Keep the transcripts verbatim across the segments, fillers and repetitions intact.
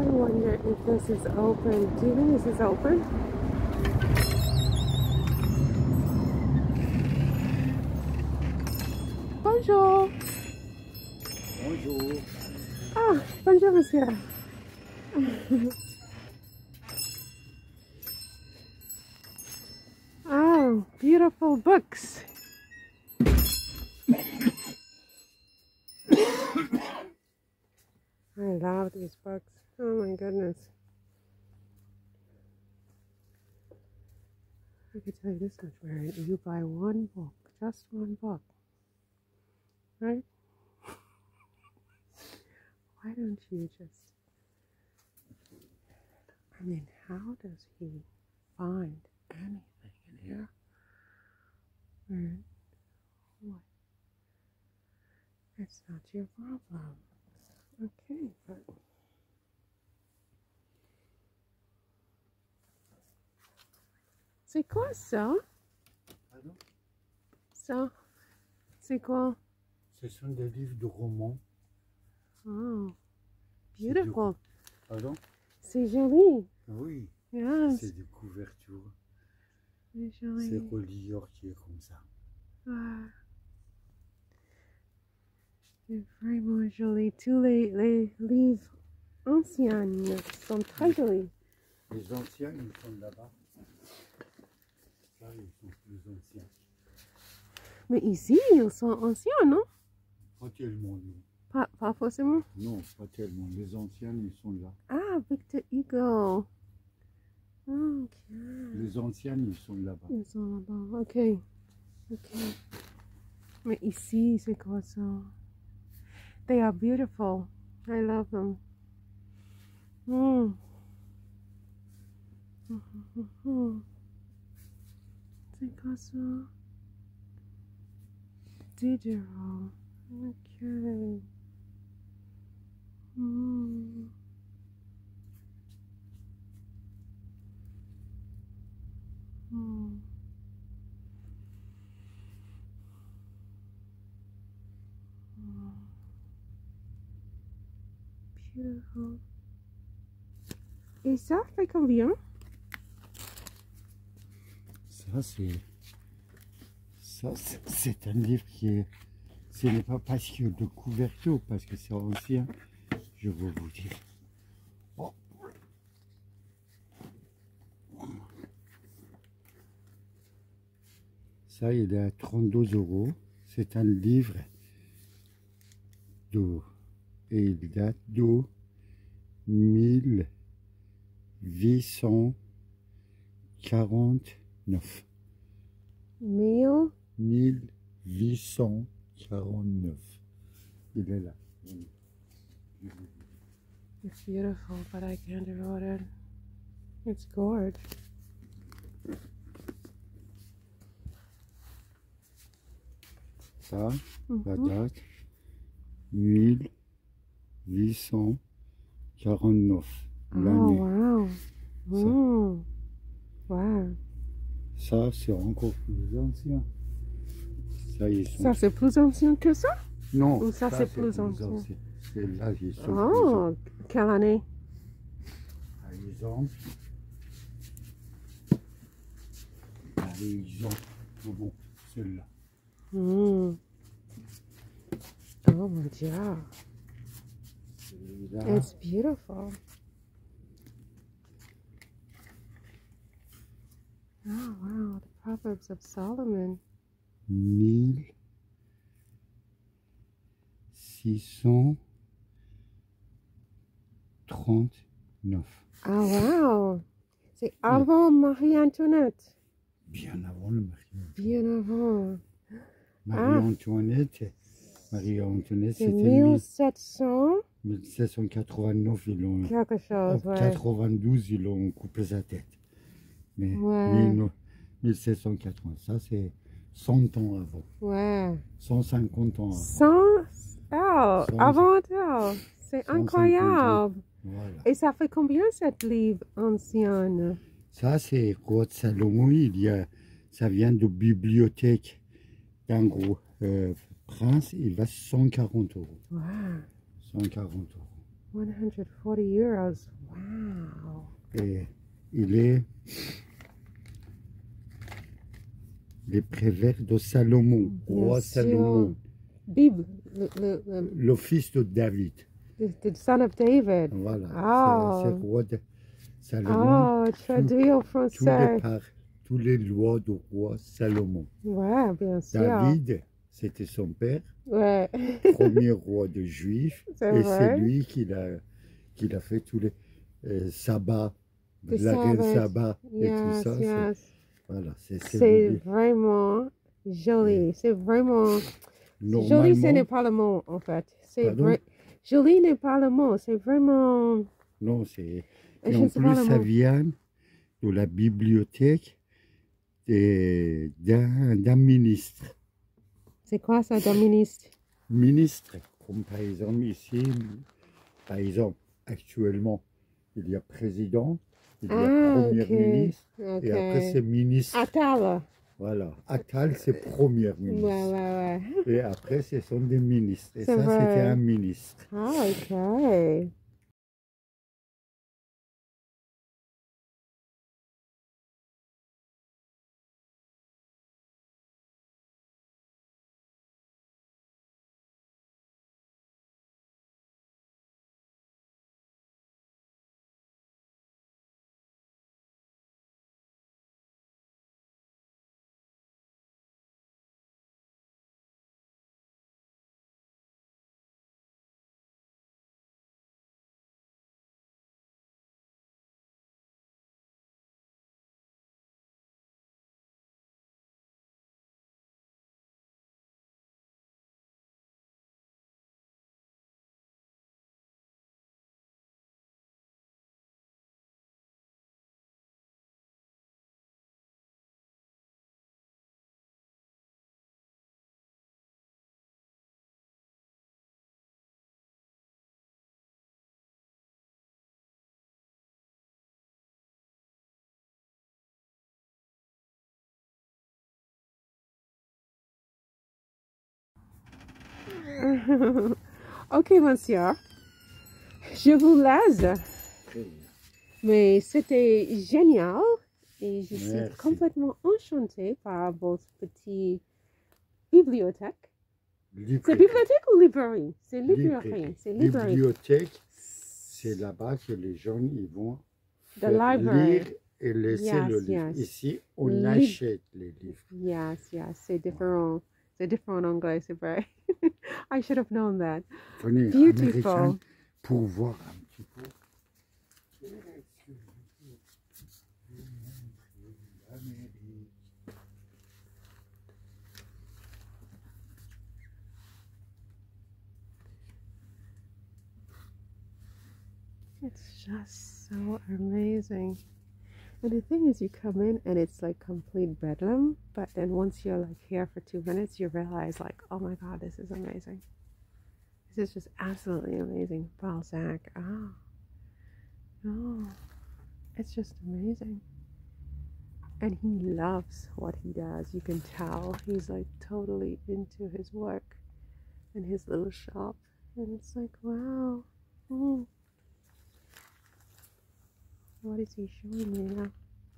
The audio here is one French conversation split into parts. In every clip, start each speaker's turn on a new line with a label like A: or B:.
A: wonder if this is open. Do you think this is open? Bonjour.
B: Bonjour.
A: Ah, bonjour monsieur. Oh, beautiful books. I love these books. Oh my goodness. I can tell you this much, Mary. You buy one book, just one book, right? Why don't you just... I mean, how does he find anything in here? Right? What? It's not your problem. Okay, but... C'est quoi ça?
B: Pardon?
A: Ça? C'est quoi?
B: Ce sont des livres de romans.
A: Oh, beautiful.
B: Pardon?
A: C'est joli.
B: Oui.
A: Yes.
B: C'est des couvertures.
A: C'est joli.
B: C'est reliure qui est comme ça.
A: Ah. C'est vraiment joli. Tous les, les livres anciens sont très jolis.
B: Les anciens, ils sont là-bas. Ça, ils sont plus anciens.
A: Mais ici, ils sont anciens, non?
B: Pas tellement, non.
A: Pas, pas forcément.
B: Non, pas tellement. Les anciens, ils sont là.
A: Ah, Victor Hugo. Ok.
B: Les anciens, ils sont là-bas.
A: Ils sont là-bas. Ok. Ok. Mais ici, c'est quoi ça? They are beautiful. I love them. Mm. C'est quoi ça? Diderot. Ok. Mm. Mm. Beautiful. Et ça fait combien?
B: Ça, c'est... Ça, c'est un livre qui est... Ce n'est pas parce qu'il y a de couverture, parce que c'est ancien. Je vais vous dire. Oh. Ça, il est à trente-deux euros. C'est un livre de... Et il date de mille huit cent quarante-neuf.
A: Mille?
B: mille huit cent quarante-neuf. Il est là.
A: It's beautiful, but I can't read it. It's gorgeous.
B: Ça, la
A: Mm-hmm.
B: date, mille huit cent quarante-neuf.
A: Oh,
B: L'année.
A: wow.
B: Ça.
A: Mm. Wow.
B: Ça, c'est encore plus ancien. Ça, ils sont...
A: Ça, c'est plus ancien que ça?
B: Non,
A: Ou ça, c'est plus ancien?
B: C'est là, ils sont
A: Oh, quelle année?
B: plus... Par exemple... Par exemple... Bon, celle-là.
A: Mm. Oh mon Dieu.
B: Celui-là.
A: It's beautiful. Oh wow, the Proverbs of Solomon.
B: mille six cent trente-neuf.
A: Oh wow. C'est avant Marie-Antoinette.
B: Bien avant le Marie-Antoinette.
A: Bien avant.
B: Marie-Antoinette, Marie-Antoinette,
A: C'est
B: c'était
A: mille sept cents
B: mille sept cent quatre-vingt-neuf, ils l'ont...
A: quelque chose, ouais.
B: quatre-vingt-douze, ils l'ont coupé sa tête. Mais
A: Ouais.
B: mille sept cent quatre-vingts, ça c'est cent ans avant.
A: Ouais.
B: cent cinquante ans avant.
A: cent Oh,
B: cent
A: avant elle. C'est incroyable.
B: Voilà.
A: Et ça fait combien cette livre ancienne?
B: Ça c'est Roi de Salomon, il y a, ça vient de bibliothèque d'un gros euh, prince, il va cent quarante euros.
A: Wow.
B: cent quarante euros.
A: one hundred forty euros. Wow.
B: Et il est les prévers de Salomon,
A: Bien
B: roi
A: sûr.
B: Salomon,
A: Bible, le, le, le,
B: le fils de David.
A: the, the son of David.
B: Voilà,
A: Ah.
B: c'est c'est le roi de Salomon.
A: Ah, traduit au
B: Tous les,
A: français.
B: par, tous les lois du roi Salomon.
A: Ouais, bien sûr.
B: David, c'était son père,
A: Ouais.
B: premier roi de Juifs,
A: C'est
B: et
A: vrai.
B: c'est lui qui l'a qui l'a fait tous les euh, sabbats,
A: The
B: la reine
A: Sabbath.
B: Saba et tout
A: Yes,
B: ça. c'est-
A: yes.
B: Voilà, c'est c'est
A: C'est
B: lui.
A: vraiment joli. C'est vraiment... Joli, ce
B: Normalement,
A: n'est pas le mot, en fait. C'est
B: Pardon?
A: vrai. Joli n'est pas le mot. C'est vraiment...
B: non, c'est.
A: Je
B: Et
A: ne
B: en
A: sais pas
B: plus,
A: le
B: ça
A: mot.
B: vient de la bibliothèque des- d'un d'un ministre.
A: C'est quoi ça, d'un ministre?
B: Ministre, comme par exemple ici, par exemple, actuellement, il y a président, il y a
A: Ah,
B: premier
A: ok.
B: ministre,
A: Ok.
B: et après c'est ministre.
A: Attal.
B: Voilà, Attal, c'est premier
A: Ouais,
B: ministre.
A: ouais, ouais.
B: Et après, ce sont des ministres. Et
A: C'est
B: ça,
A: vrai.
B: c'était un ministre.
A: Ah, ok. Ok, monsieur. Je vous laisse. Mais c'était génial. Et je suis
B: Merci.
A: complètement enchantée par votre petite bibliothèque. C'est
B: Librairie.
A: bibliothèque ou librairie? C'est
B: Librairie.
A: librairie. C'est librairie.
B: Bibliothèque, c'est là-bas que les gens ils vont
A: The
B: faire
A: library.
B: lire et laisser
A: Yes,
B: le livre.
A: yes.
B: Ici, on
A: Lib-
B: achète les livres.
A: Yes, yes. C'est différent. C'est différent en anglais, c'est vrai. I should have known that.
B: Venez,
A: Beautiful.
B: américain, pour voir un petit peu.
A: It's just so amazing. And the thing is, you come in and it's like complete bedlam, but then once you're like here for two minutes, you realize like, oh my god, this is amazing. This is just absolutely amazing. Balzac, oh, oh, it's just amazing. And he loves what he does. You can tell he's like totally into his work and his little shop. And it's like, wow. Mm. What is he showing me là?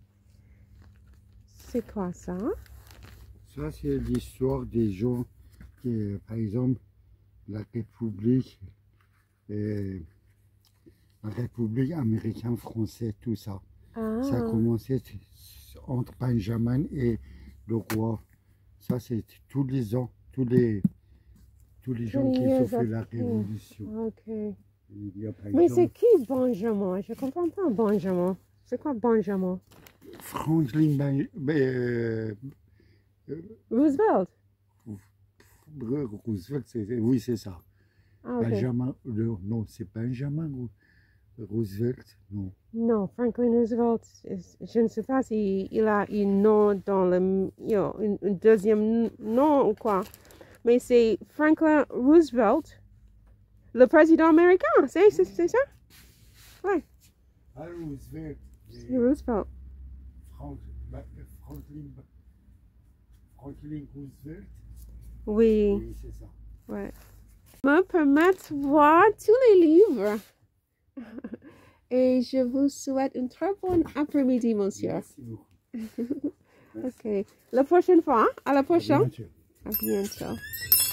A: C'est quoi ça?
B: Ça, c'est l'histoire des gens qui, par exemple, la République, euh, la République américaine, français, tout ça.
A: Ah.
B: Ça a commencé entre Benjamin et le roi. Ça, c'est tous les ans, tous les, tous les gens qui ont fait la révolution.
A: Ok.
B: Il y a, par
A: Mais
B: exemple,
A: c'est qui Benjamin? Je comprends pas Benjamin. C'est quoi Benjamin?
B: Franklin ben, euh,
A: Roosevelt.
B: Roosevelt, c'est- oui, c'est ça.
A: Ah, ok.
B: Benjamin, le- non, c'est Benjamin Roo- Roosevelt, non.
A: Non, Franklin Roosevelt, is- je ne sais pas si il a un nom dans le, you know, un, un deuxième nom ou quoi. Mais c'est Franklin Roosevelt, le président américain. C'est c'est- c'est ça? Ouais,
B: Ah, Roosevelt.
A: c'est Roosevelt.
B: Frank, bah, Franklin, Franklin Roosevelt.
A: Oui,
B: Oui, c'est ça.
A: ouais. Me permettre de voir tous les livres Et je vous souhaite une très bonne après-midi, monsieur.
B: Merci beaucoup.
A: Ok. La prochaine fois, hein? À la
B: À
A: prochaine.
B: bientôt.
A: À bientôt.